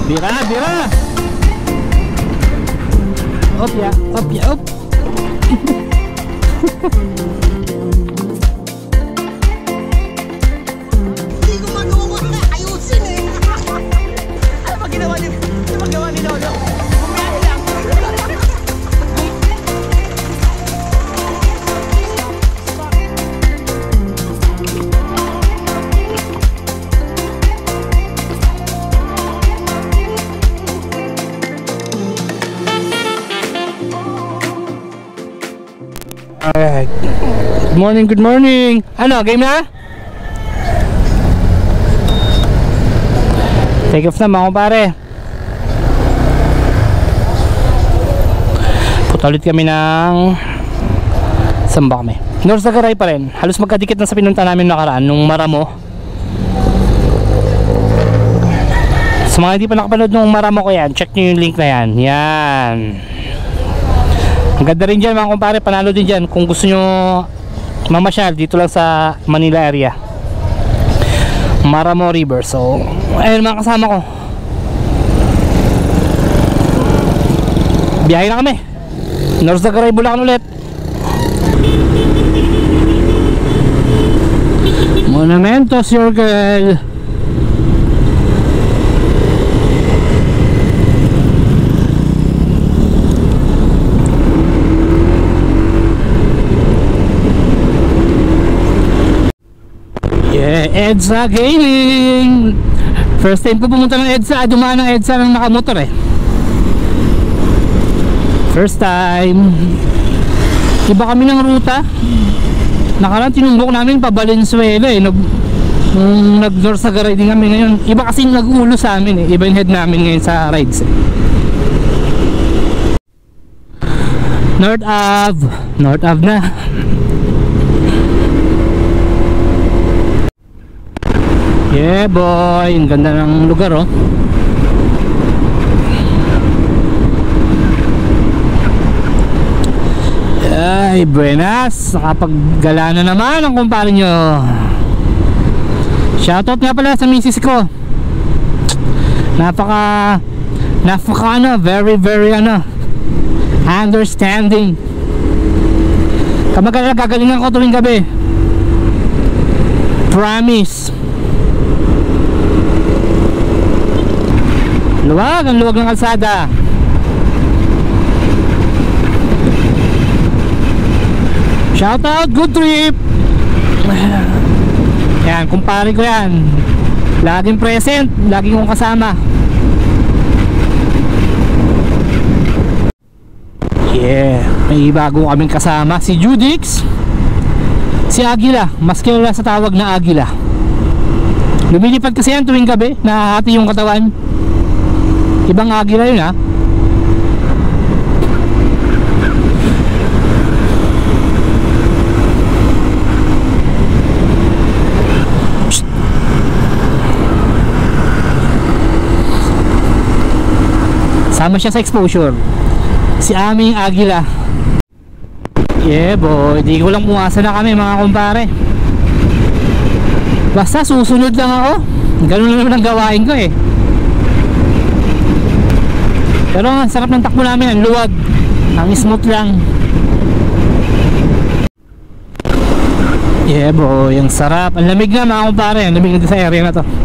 Bira, bira. Op ya, op ya, op. Hindi ko magawa ko ayusin eh. Ano ba ginawa ni Lolo? Bumiyari lang. Alright. Good morning, good morning. Ano, game na? Take off na mga kumpare. Punta ulit kami ng saan ba kami? North Sagaray pa rin. Halos magkadikit na sa pinunta namin nakaraan nung Maramo. Sa mga hindi pa nakapanood nung Maramo ko yan, check nyo yung link na yan. Yan. Ang ganda rin dyan mga kumpare, panalo din dyan kung gusto nyo mamasyal dito lang sa Manila area, Maramo River. So ayun mga kasama ko, biyahe na kami North Sagaray, Bulacan ulit. Monumentos your girl. EDSA Gaming. First time ko pumunta ng EDSA, dumaan ng EDSA ng nakamotor eh. First time. Iba kami ng ruta. Nakaraan tinumbok namin pa Valenzuela eh. Nung nag-North Sagaray din kami ngayon. Iba kasi nag-ulo sa amin eh. Iba yung head namin ngayon sa rides eh. North Ave na. Yeah boy, ang ganda ng lugar oh. Ay, buenas. Nakapaggala na naman ang kumpare nyo. Shoutout nga pala sa misis ko. Napaka ano, very understanding. Kamagala, gagalingan ko tuwing gabi. Promise. Luwag, ang luwag ng kalsada. Shoutout, good trip. Yan, kumpare ko yan. Laging present, laging kong kasama. Yeah, may bago kaming kasama. Si Judix, si Agila, mas kilala sa tawag na Agila. Lumilipad kasi yan tuwing gabi, nahahati yung katawan. Ibang Agila yun ha. Psst. Sama siya sa exposure. Si aming Agila. Yeah boy, di ko lang umasa na kami mga kumpare. Basta susunod lang ako. Ganun lang naman ang gawain ko eh. Pero ang sarap ng takbo namin, ang luwag, ang smooth lang. Yeah boy, ang sarap. Ang lamig na mga kumpare, ang lamig na sa area na to.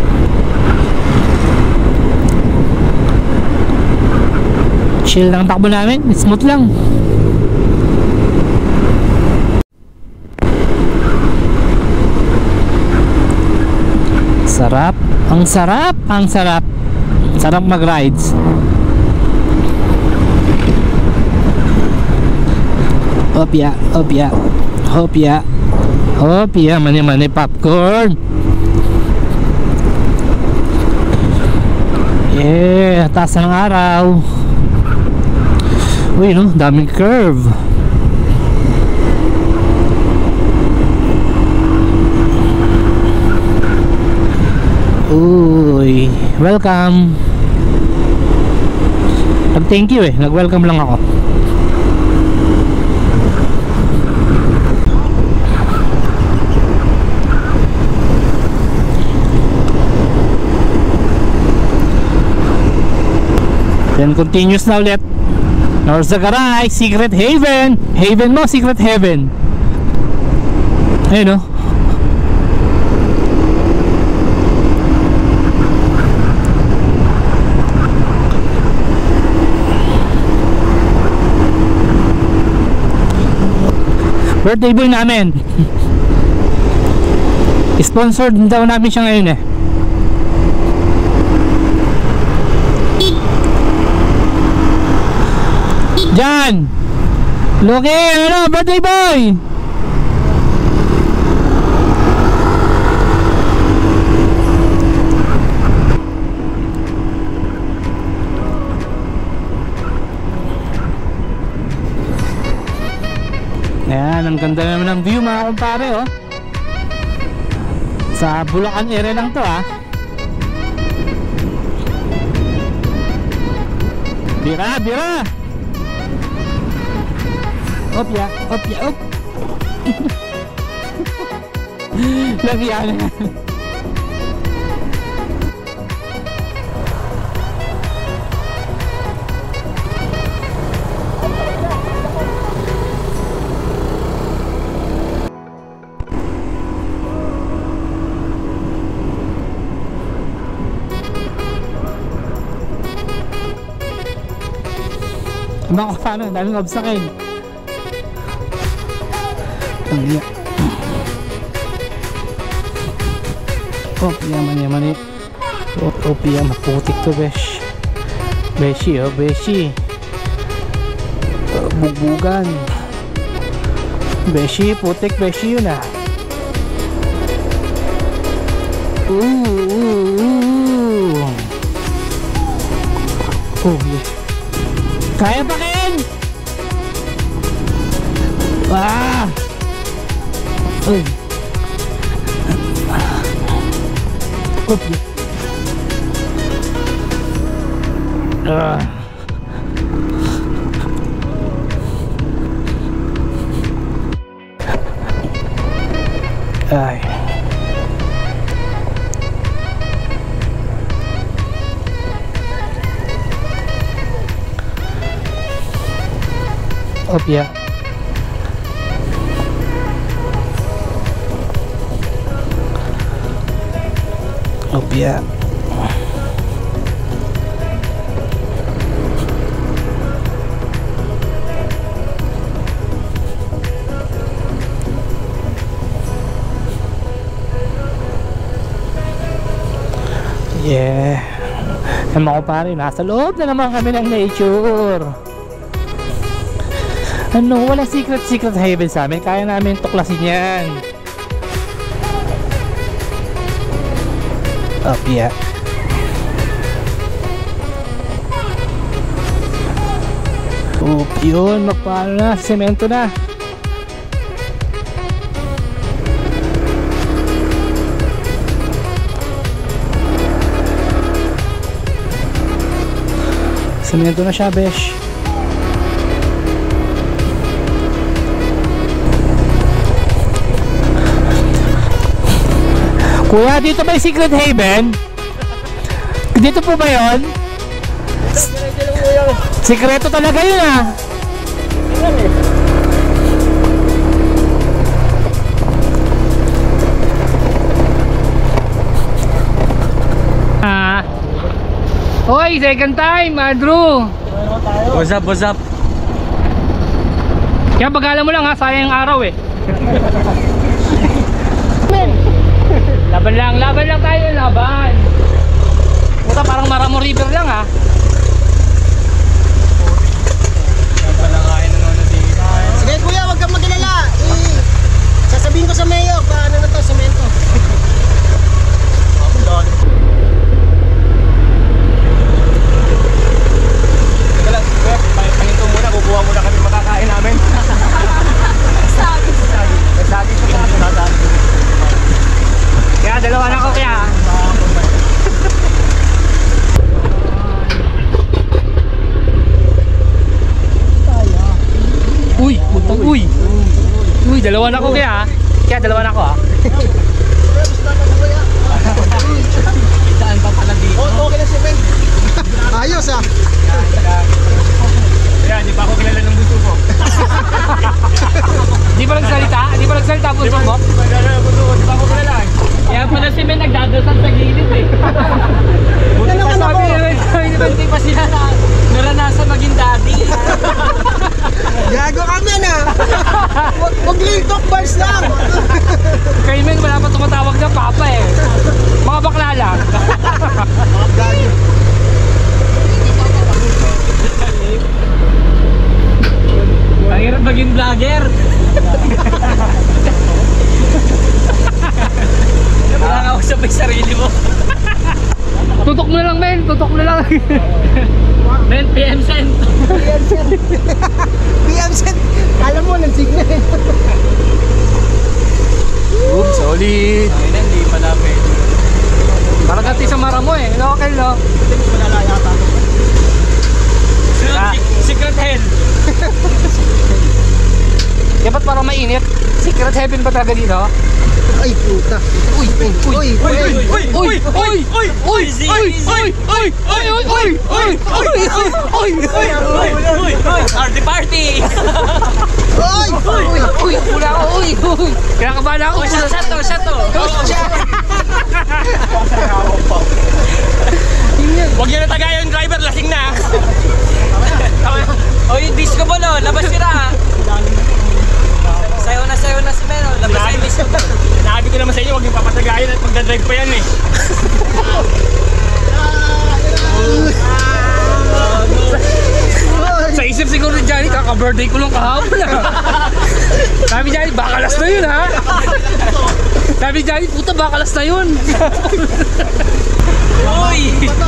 Chill lang ang takbo namin, smooth lang. Sarap, ang sarap, ang sarap. Sarap mag-rides. Hopya, hopya, hopya, hopya, mani-mani popcorn. Yeah, taas ng araw. Uy no, daming curve. Uy, welcome. Nag-thank you eh, nag-welcome lang ako. Then continuous na ulit. North Zagaray, Secret Haven. Haven mo, Secret Heaven. Ayun o. Birthday boy namin. Sponsored daw namin siya ngayon eh. Jan! Loki! Ano? Birthday boy! Ayan, ang ganda naman ng view mga kumpare oh. Sa Bulacan area lang to ah. Bira, bira! Op ya, op ya, op! Lagi yan. Ano ko paano? Daming obstacle. Ang liya. Oh, yaman yaman eh. Oh, yaman. Putik to besh. Beshi oh, beshi. Bugbugan. Beshi, putik, beshi yun ah. Oh, yeah. Kaya pa Ken? Wah! Uy! Up! Ay! Opya. Opya. Yeah. Ang mga pare, nasa loob na naman kami ng nature. Ano, walang secret haven sa amin. Kaya namin tuklasin yan. Up, yeah. Up, yun. Magpaano na. Semento na. Semento na siya, besh. Kuya, dito ba yung Secret Haven? Dito po ba yun? Sikreto talaga yun ah. Hoy, second time, Andrew. What's up, what's up? Kaya bagalan mo lang ha, sayang araw eh. Laban lang tayo, laban. Puta, parang Maramo River lang ha. Sige kuya, wag kang mag-alala. Sasabihin ko sa mayor paano na to, semento. Teka lang, pahinto muna, kukuha muna kami makakain namin. Nagsagi siya sa Kaya dalawa na ako kaya. Uy, putang uy. Uy, dalawa na ako kaya. Kaya dalawa na ako ha. Saan pa pala dito? Okay na si Ben. Ayos ah. Kaya, di pa ako kilala ng gusto ko. Di pa nagsalita? Di pa nagsalita po mo? Di pa kilala ng gusto ko, di pa ako kilala. Kaya pala si Ben nagdadasal sa gilid eh. Buti pa sabi ni pa sila na naranasan maging daddy. Gago kami na. Huwag real talk bars lang. Kay Men, wala pa tumatawag na papa eh. Mga bakla lang. Ang hirap maging vlogger. Wala ka ako sabay sarili mo. Tutok mo na lang, Men. Tutok mo na lang. Ben, PM send. PM set. Alam mo, nag-signal. Oops, solid. Ay, hindi pa namin. Parang gati sa mara mo eh. Okay, no? Malalaya pa. Secret hell. Kaya ba't parang mainit? Secret heaven ba talaga dito? Ay, puta. Uy, uy, uy, uy, uy. Uy! Uy! Uy! Uy! Easy, Uy! easy. Uy! Uy! Uy! Uy! Uy! Uy! Uy! Party party. Uy, uy. Uy! Wala ako! Uy! Uy! Kinakabahan ako! Oh, shot to. Huwag niyo natagaya yung driver, lasing na. Oh, yung disco ball oh, labas sila. Sayo na si Ben oh, labas na yung disco ball. Sinabi ko naman sa inyo, huwag niyo papatagayan at magdadrive pa yan eh. Sa isip siguro ni Johnny, kaka-birthday ko lang kahapon Sabi ni Johnny, bakalas na yun ha. Sabi ni Johnny, puta bakalas na yun. Uy!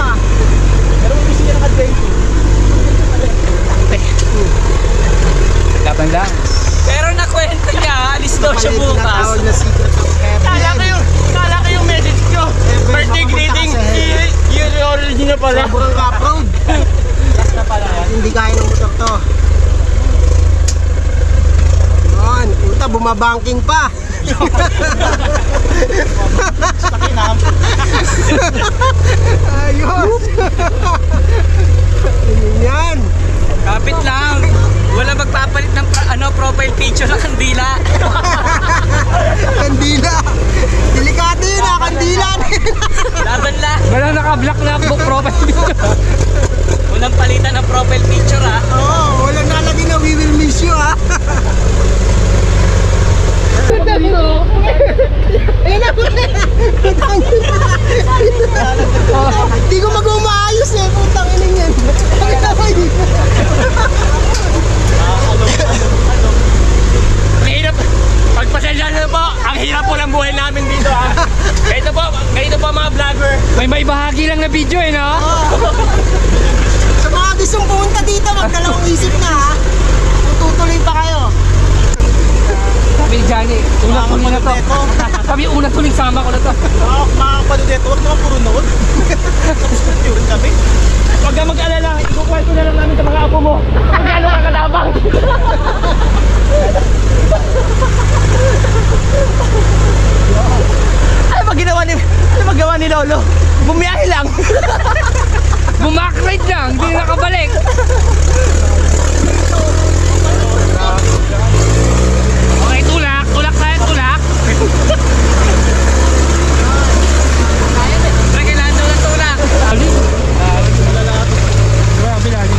Laban lang. Pero nakwento niya, alis daw siya bukas. Tinatawag na secret of heaven. Kala ko yung message ko. Birthday greeting, yun yung original pala. Sobrang ka-proud. Hindi kaya ng motor to. Yun, puta, bumabangking pa. Ayos. Yan. Kapit lang. Wala magpapalit ng profile picture ng kandila. Kandila. Delikado yun ha, kandila. Laban lang. Wala naka-black na book profile picture. Walang palitan ng profile picture ha. Oo, walang nalagay na we will miss you ha. Ayun na po. Hindi ko mag-umaayos eh, putang ina yan. Mahirap. Pagpasensya na po, ang hirap po ng buhay namin dito ha. Ganito po mga vlogger. May bahagi lang na video eh no? Sa mga gustong pumunta dito, magdalawang isip na ha. Tutuloy pa kayo. Sabi ni Johnny, una tuloy na to. Sabi una tuloy, sama ko na to. Makakapanood dito, huwag naman puro nood. Yun kami. Huwag ka mag-alala, ikukwento na lang namin sa mga apo mo. Kung gaano ka kalabang. Ano magawa ni Lolo? Bumiyahe lang. Bumakride lang, hindi nakabalik. Okay, tulak tayo, tulak. Kailangan daw ng tulak. Grabe lagi.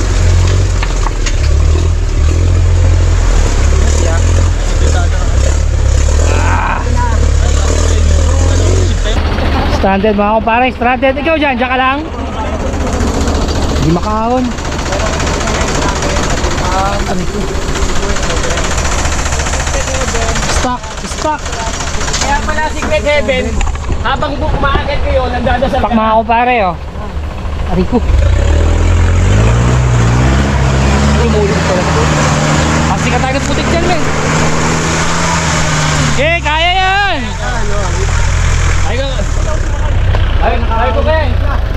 Stranded mga kumpare, stranded. Ikaw dyan ka lang. Hindi makahon. Stuck. Kaya pala secret heaven, habang kumakagat kayo, nagdadasal Stuck mga kumpare oh. Ariko. Umulit pala. Kasi ka tayo ng putik dyan men. Okay, kaya yan. Ay ko Ben.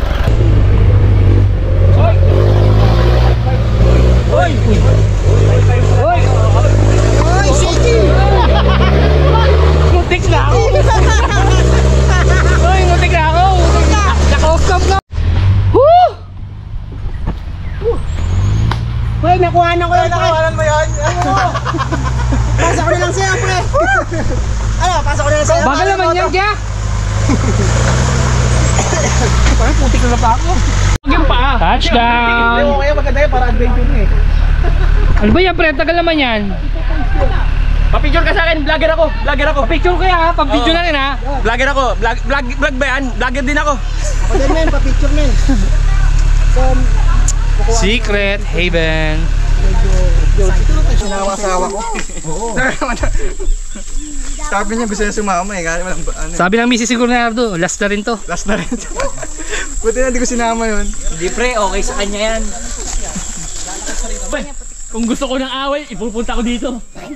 Hoy! Hoy! Uy, Shiki! Mutik na ako! Hoy, mutik na ako! Naka-off cam na! Woo! may kuhanan ko yan, pre. Nakuhanan mo yan? Pasa ko na lang sa'yo, pre. Ano, pasa ko na lang sa'yo. Bagal naman yan, Jack. Parang putik na pa ako. Huwag yung paa. Touchdown! Kaya maganda yan para adventure na eh. Ano ba yan, pre? Tagal naman yan. Pa-picture ka sa akin, vlogger ako. Vlogger ako. Picture ko yan, ha? Pag-video na rin, ha? Vlogger ako. Vlog ba yan? Vlogger din ako. Ako din men, pa-picture men. So, Secret Haven. sinawa-sawa ko. Oo. Sabi niya gusto niya sumama eh, kaya walang ano. Sabi ng misis siguro na Nardo, last na rin to. Last na rin. Buti na hindi ko sinama yun. Hindi, pre. Okay sa kanya yan. Kung gusto ko ng away, ipupunta ko dito.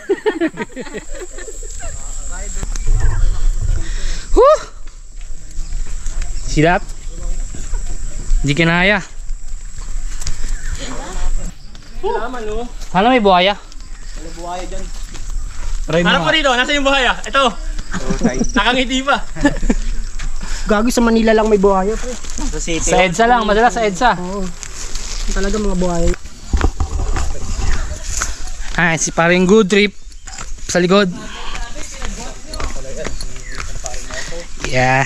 Whew! See that? Hindi kinaya. Ano may buhaya? Harap ko dito, nasa yung buhaya? Ito. Nakangiti pa. Gago sa Manila lang may buhaya, pre. Sa EDSA lang, madalas sa EDSA. Oo. Talaga mga buhaya. Ah, si paring good trip sa likod. Yeah.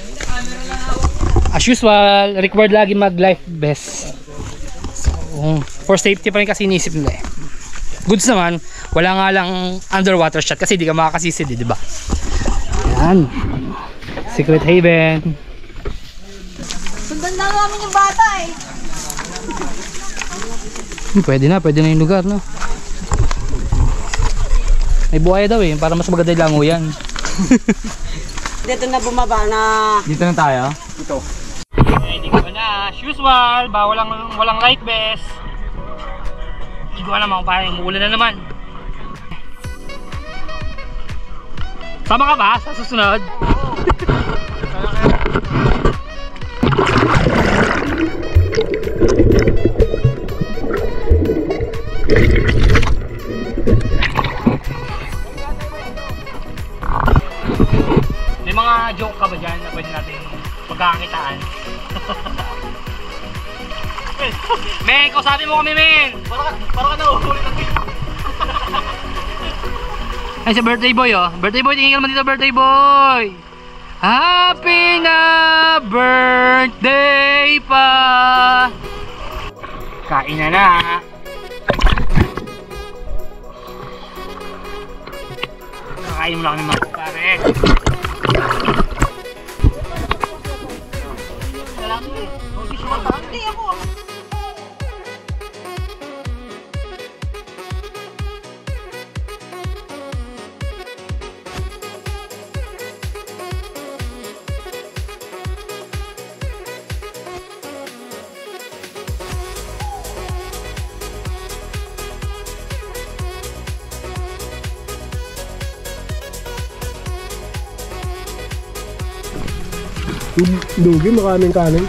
As usual, required lagi mag life vest. So, for safety pa rin kasi inisip nila eh. Goods naman, wala nga lang underwater shot kasi di ka makakasisid eh, di ba? Yan. Secret Haven. Sundan na namin yung bata eh. Pwede na yung lugar, no? May buhaya daw eh, para mas maganda yung lango yan. Dito na bumaba na. Dito na tayo. Hindi ko na, as usual, walang life vest. Hindi ko alam kung parang umuulan na naman. Sama ka ba sa susunod? May mga joke ka ba dyan na pwede natin pagkakakitaan? Men, kausapin mo kami, men! Parang ka nauulit ang dito. Ay, si birthday boy, oh. Birthday boy, tingin ka naman dito, birthday boy! Happy na birthday pa! Kain na! Kakain mo lang ni mga pare. Hindi ako. Lugi, maraming kanin.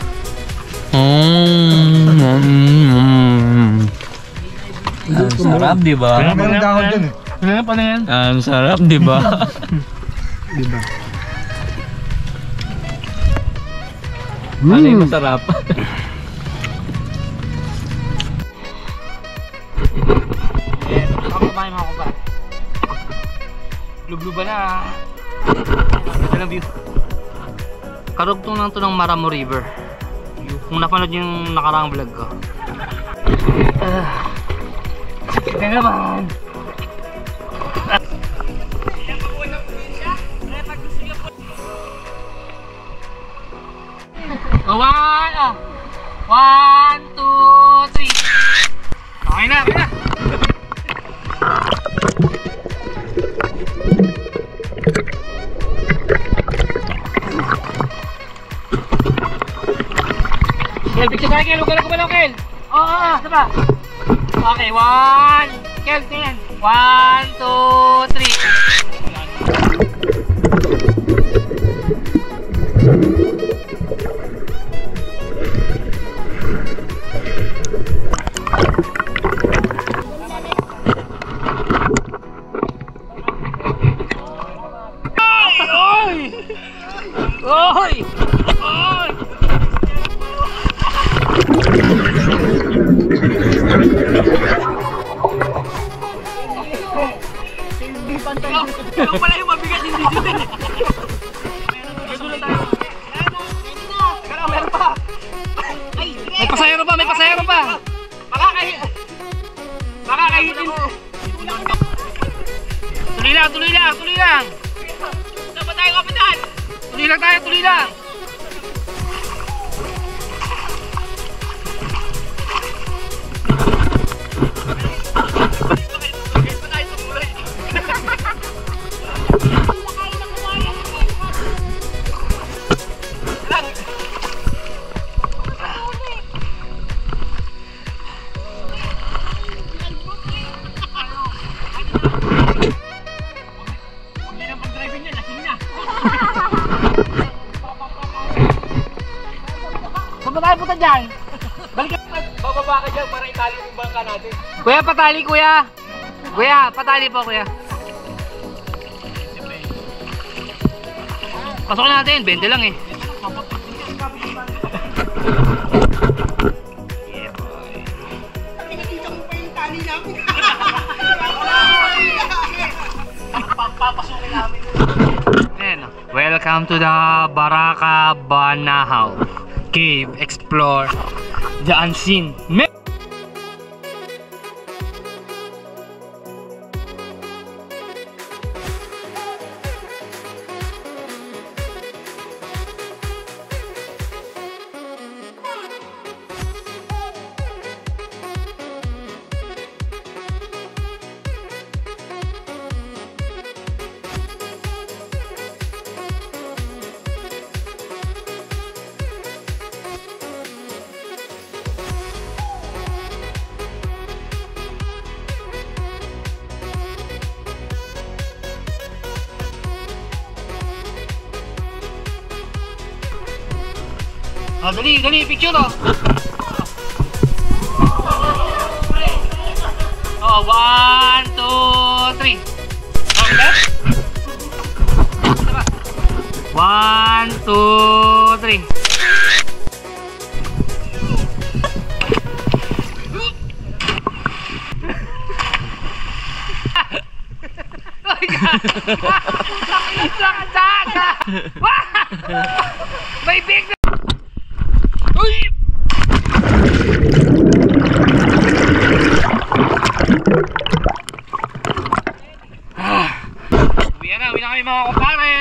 Sarap, di ba? Meron dahon dun eh. Ano yan? Ang sarap, di ba? Ano yung masarap? Ako kumain mga kumpare. Lubluban na. Ganda ng view. Karugtong lang to ng Maramo River. Kung napanood yung nakaraang vlog ko. Ito naman. One, two, three. Okay na, okay na. Kel, picture tayo, Kel. Huwag ka lang kumalaw, Kel. Oo, saba. Okay, one. Kel, tingin. One, two, three. Oy! Oy! May pasayro pa, may pasayro pa. Makakahitin. Tuloy lang, tuloy lang, tuloy lang. Saan ba tayo, kapitan? Tuloy lang tayo, tuloy lang. Saan ba tayo punta dyan? Bababa ka dyan para itali yung bangka natin. Kuya, patali kuya. Kuya, patali po kuya. Pasok natin, 20 lang eh. Welcome to the Baraka Banahaw Cave. Explore the unseen. Oh, dali, dali, picture oh. Oh, 1, 2, 3. Okay? 1, 2, 3. May big na. Uy! Uwi na kami mga kumpare.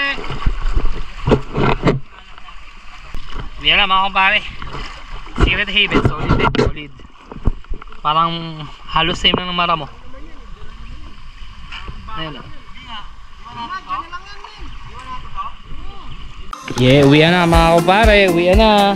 Uwi na mga kumpare. Secret Haven, solid eh, solid. Parang halos same lang ng Maramo. Ayun lang. Yeah, uwi na mga kumpare, uwi na.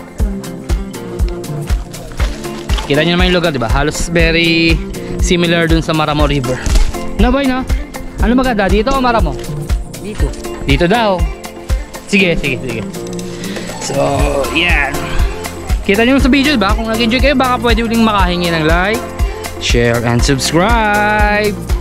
Kita nyo naman yung lugar, diba? Halos very similar dun sa Maramo River. No boy, no? Ano maganda? Dito o Maramo? Dito. Dito daw. Sige, sige, sige. So, yeah. Kita nyo sa video, diba? Kung nag-enjoy kayo, baka pwede uling makahingi ng like, share, and subscribe.